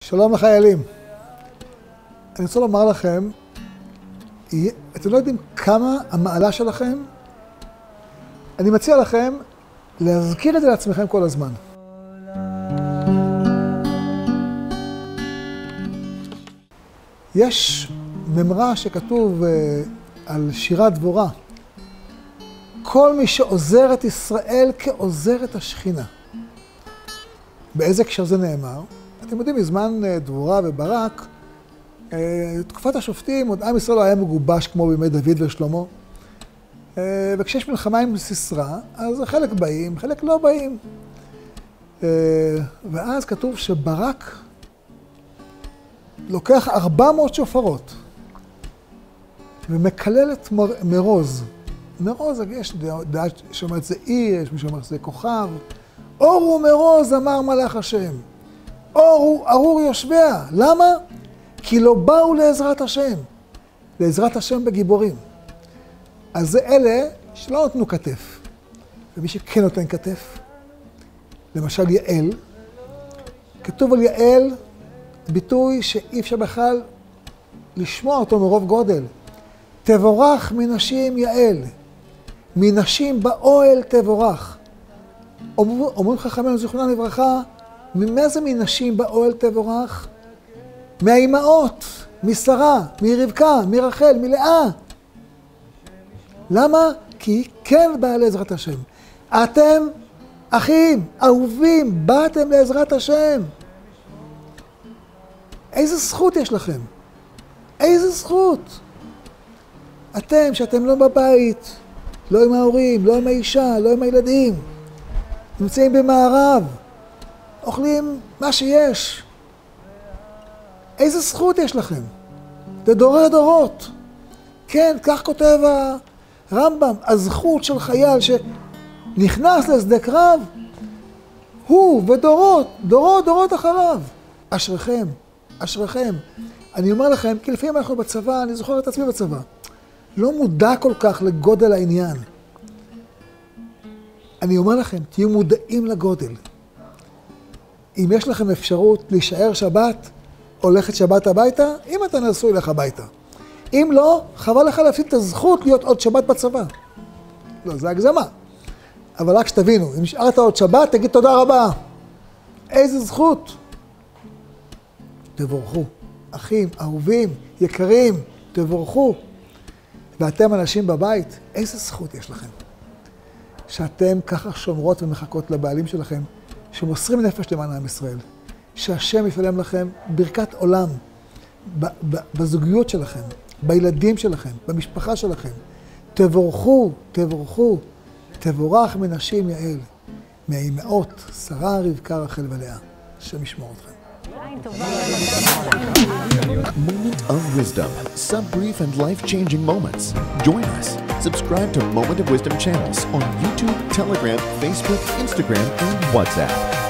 שלום לחיילים. אני רוצה לומר לכם, אתם לא יודעים כמה המעלה שלכם, אני מציע לכם להזכיר את זה לעצמכם כל הזמן. יש ממרה שכתוב על שירת דבורה, כל מי שעוזר את ישראל כעוזר את השכינה. באיזה קשר זה נאמר? אתם יודעים, מזמן דבורה וברק, תקופת השופטים, עוד עם ישראל לא היה מגובש כמו בימי דוד ושלמה. וכשיש מלחמה עם סיסרא, אז חלק באים, חלק לא באים. ואז כתוב שברק לוקח 400 שופרות ומקלל את מרוז. מרוז, יש דעה שאומרת זה עיר, יש מי שאומר זה כוכב. אורו מרוז, אמר מלאך השם. אורו ארור יושביה. למה? כי לא באו לעזרת השם. לעזרת השם בגיבורים. אז זה אלה שלא נתנו כתף. ומי שכן נותן כתף, למשל יעל, כתוב על יעל ביטוי שאי אפשר בכלל לשמוע אותו מרוב גודל. תבורך מנשים יעל, מנשים באוהל תבורך. אומרים חכמינו זיכרונם לברכה, ממה זה מנשים באוהל תבורך? מהאימהות, משרה, מרבקה, מרחל, מלאה. למה? כי היא כן באה לעזרת השם. אתם, אחים, אהובים, באתם לעזרת השם. איזה זכות יש לכם? איזה זכות? אתם, שאתם לא בבית, לא עם ההורים, לא עם האישה, לא עם הילדים, נמצאים במערב, אוכלים מה שיש. איזה זכות יש לכם? זה דורי דורות. כן, כך כותב הרמב"ם, הזכות של חייל שנכנס לשדה קרב, הוא ודורות, דורות אחריו. אשריכם, אשריכם. אני אומר לכם, כי לפעמים אנחנו בצבא, אני זוכר את עצמי בצבא, לא מודע כל כך לגודל העניין. אני אומר לכם, תהיו מודעים לגודל. אם יש לכם אפשרות להישאר שבת, הולכת שבת הביתה, אם אתה נשוי לך הביתה. אם לא, חבל לך להפסיד את הזכות להיות עוד שבת בצבא. לא, זה הגזמה. אבל רק שתבינו, אם נשארת עוד שבת, תגיד תודה רבה. איזה זכות. תבורכו. אחים, אהובים, יקרים, תבורכו. ואתם אנשים בבית, איזה זכות יש לכם. שאתם ככה שומרות ומחכות לבעלים שלכם, שמוסרים נפש למען עם ישראל. שהשם יפעלם לכם ברכת עולם, בזוגיות שלכם, בילדים שלכם, במשפחה שלכם. תבורכו, תבורכו, תבורך מנשים יעל, מהאימהות, שרה, רבקה, רחל ולאה. השם ישמור אתכם. Moment of Wisdom, sub-brief and life-changing moments. Join us. Subscribe to Moment of Wisdom channels on YouTube, Telegram, Facebook, Instagram, and WhatsApp.